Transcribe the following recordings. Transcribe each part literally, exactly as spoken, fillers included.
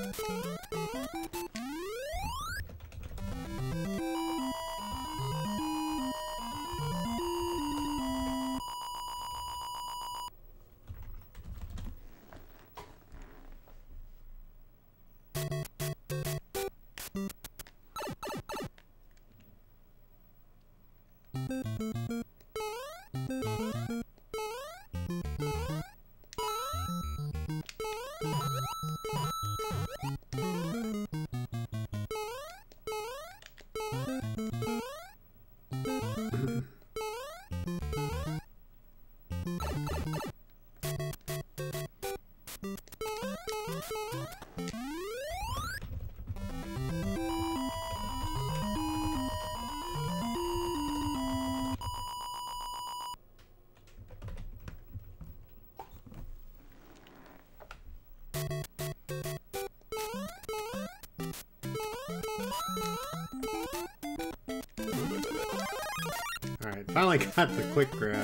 Alright, finally got the quick grab.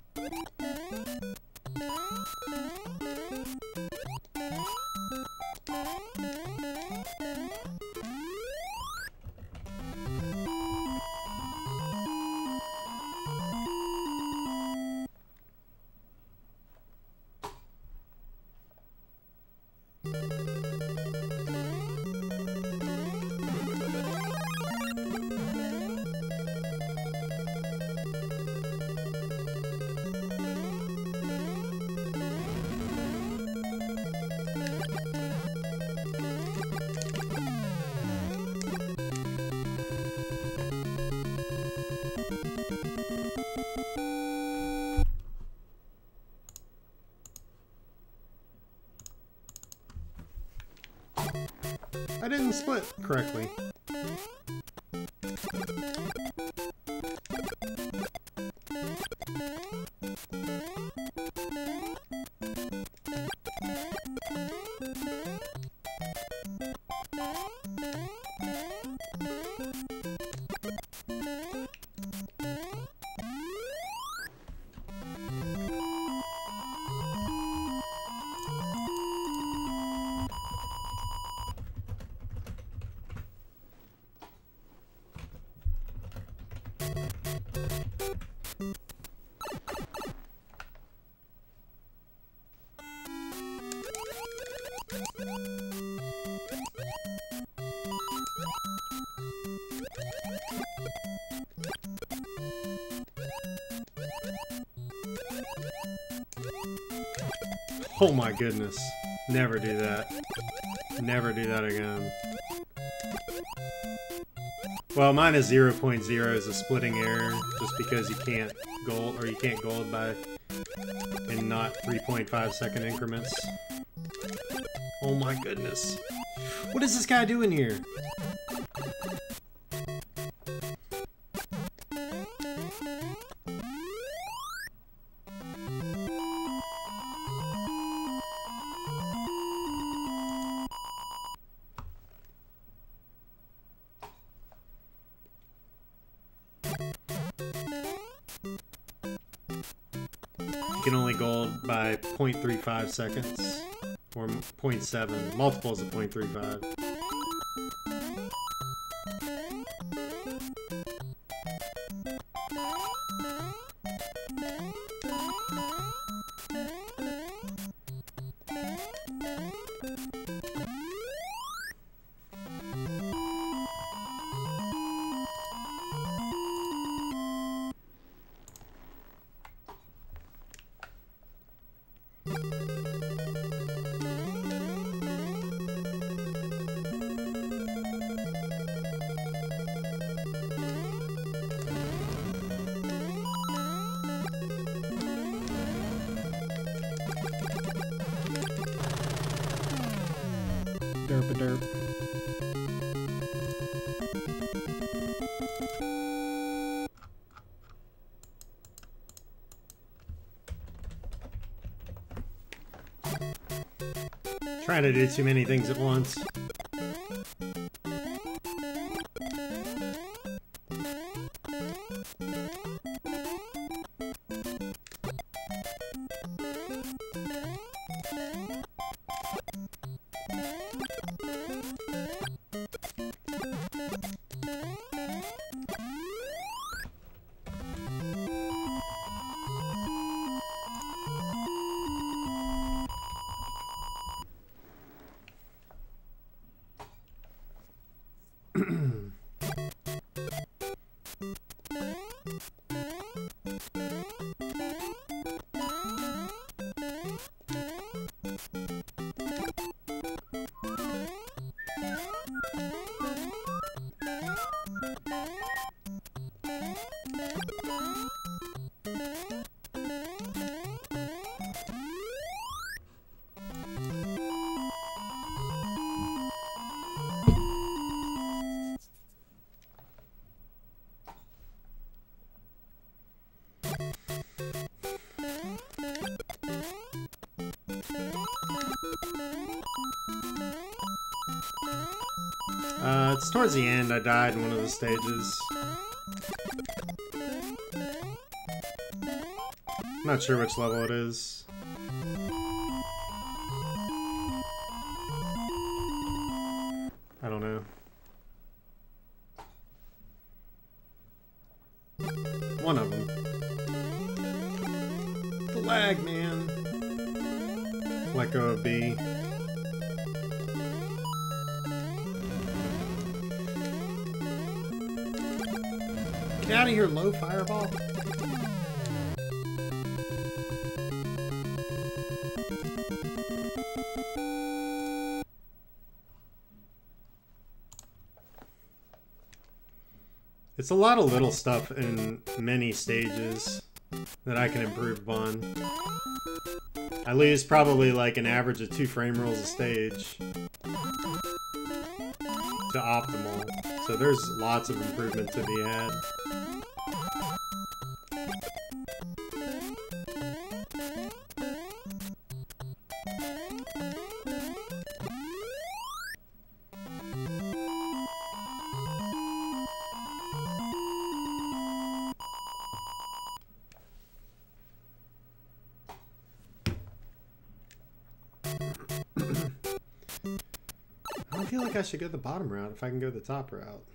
I didn't split correctly. Oh my goodness. Never do that. Never do that again. Well, mine is zero point zero is a splitting error, just because you can't gold, or you can't gold by in not three point five second increments. Oh my goodness. What is this guy doing here? You can only gold by zero point three five seconds, or zero point seven, multiples of zero point three five. Derp-a-derp. Trying to do too many things at once. Uh, it's towards the end. I died in one of the stages. I'm not sure which level it is. I don't know. One of them. The lag, man. Let go of B. Get out of here, low fireball. It's a lot of little stuff in many stages that I can improve upon. I lose probably like an average of two frame rolls a stage to optimal. So there's lots of improvement to be had. I feel like I should go the bottom route if I can go the top route.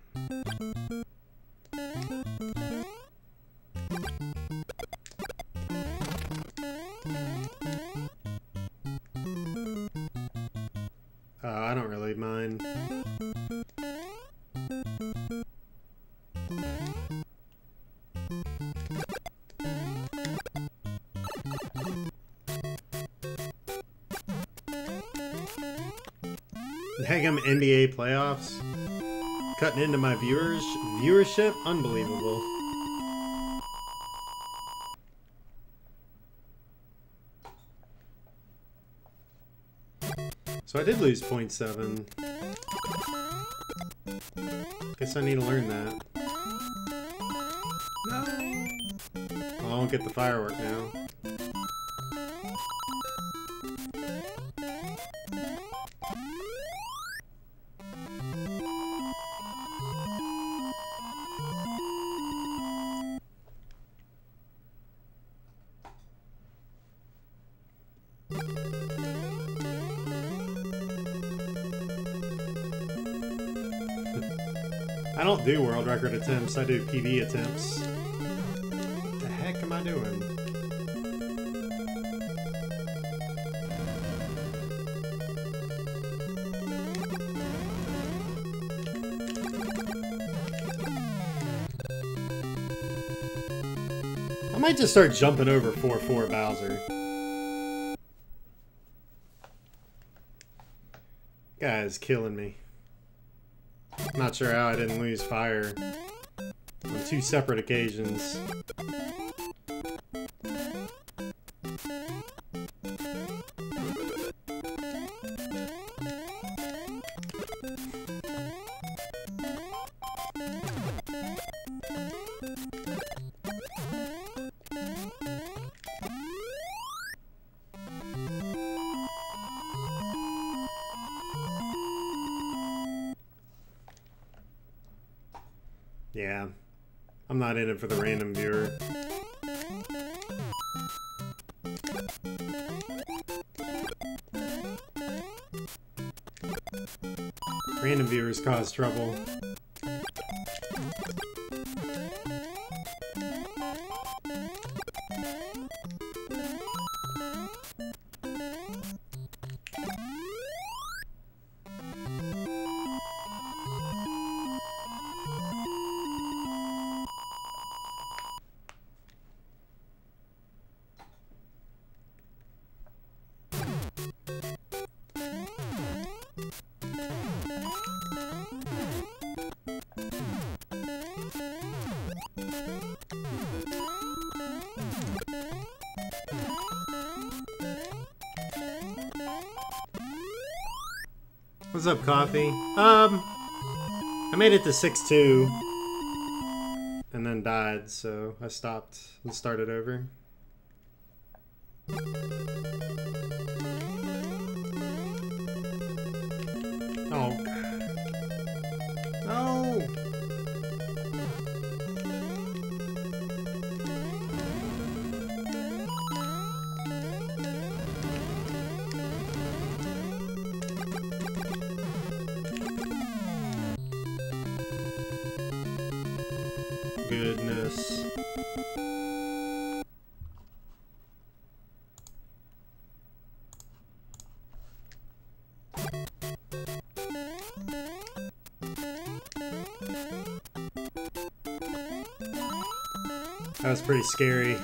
Uh, I don't really mind. Dang, I'm N B A playoffs. Cutting into my viewers viewership? Unbelievable. So I did lose zero point seven. Guess I need to learn that. No. Well, I won't get the firework now. I don't do world record attempts, I do P V attempts. What the heck am I doing? I might just start jumping over four four Bowser. Guy's killing me. Not sure how I didn't lose fire on two separate occasions. Yeah, I'm not in it for the random viewer. Random viewers cause trouble. What's up, Coffee? Um, I made it to six two and then died, so I stopped and started over. Oh. goodness. That was pretty scary.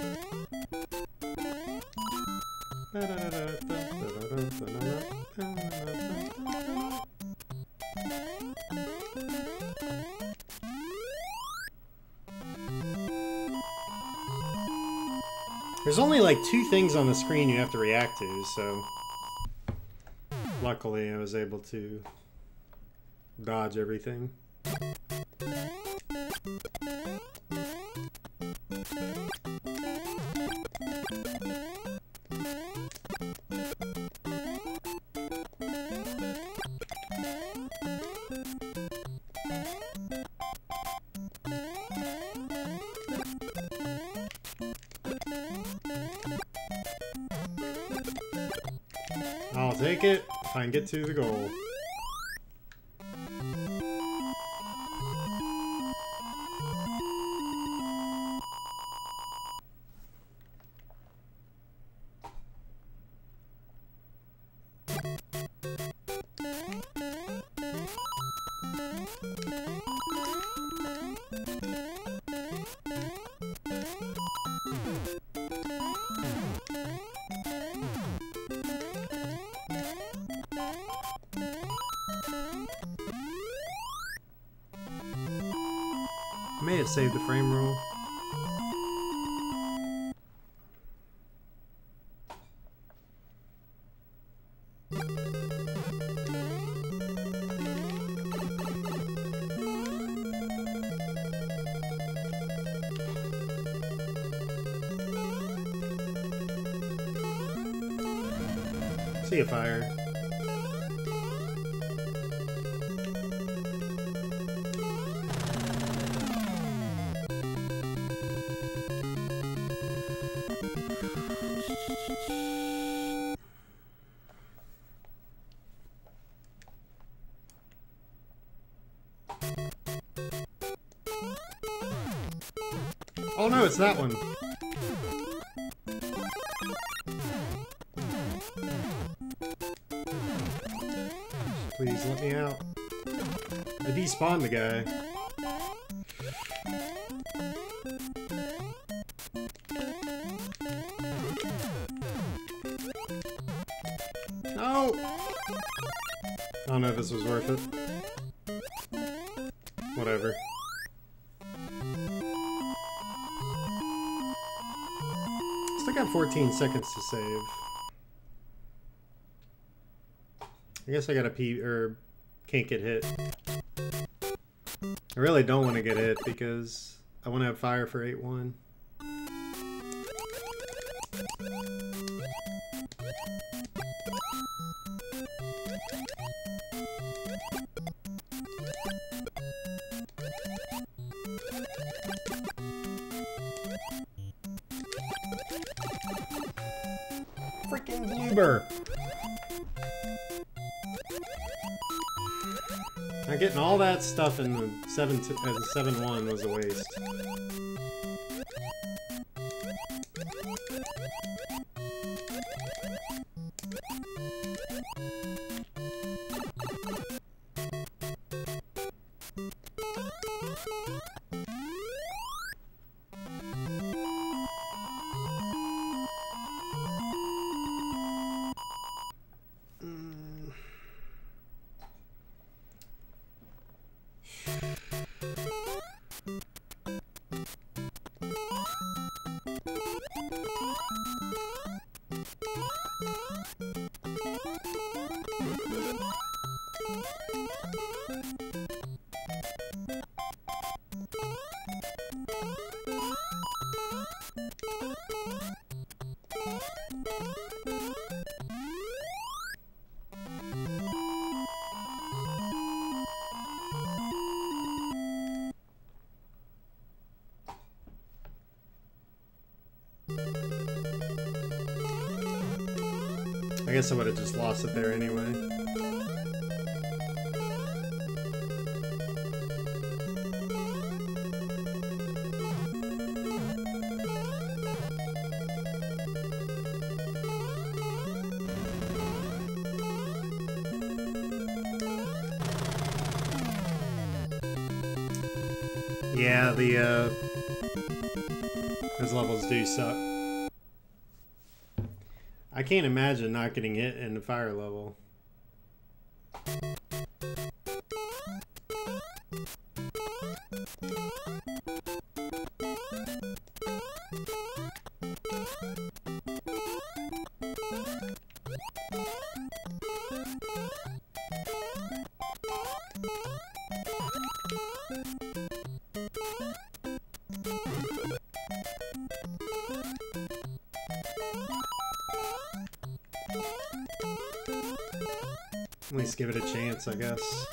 There's only like two things on the screen you have to react to, so luckily I was able to dodge everything. I'll take it if I can get to the goal. I may have saved the frame rule. See a fire. Oh no, it's that one. Please let me out. I despawned the guy. No! I don't know if this was worth it. Whatever. Still got fourteen seconds to save. I guess I gotta pee, or can't get hit. I really don't want to get hit because I want to have fire for eight one. Freaking bloober! Now getting all that stuff in the seven as a seven one was a waste. I guess I would have just lost it there anyway. Yeah, the, uh... those levels do suck. I can't imagine not getting hit in the fire level. At least give it a chance, I guess.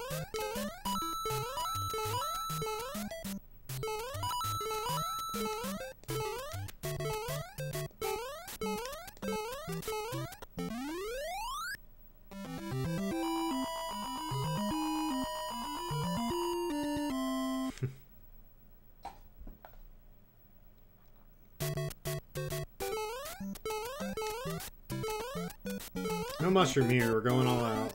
No mushroom here, we're going all out.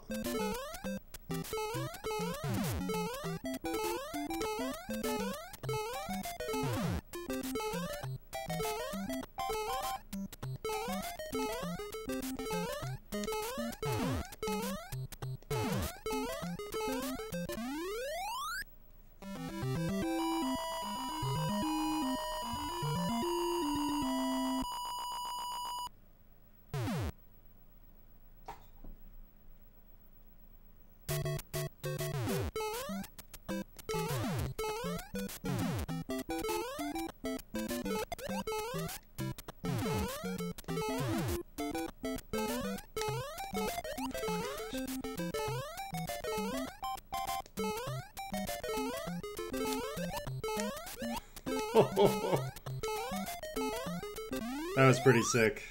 That was pretty sick.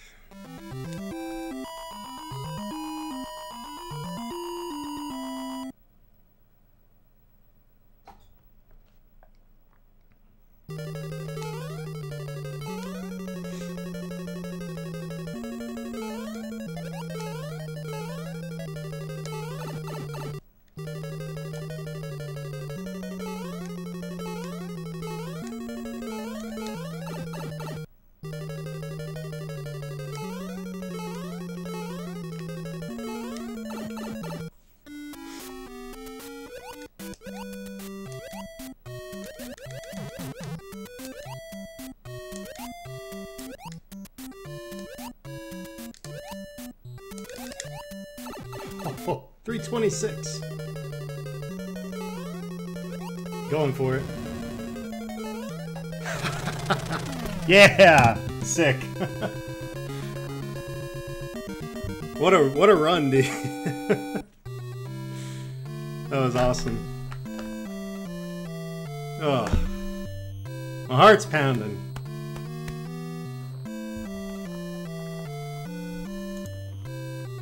Oh, three twenty-six. Going for it. Yeah, sick. What a what a run, dude. That was awesome. Oh, my heart's pounding.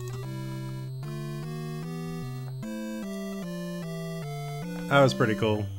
That was pretty cool.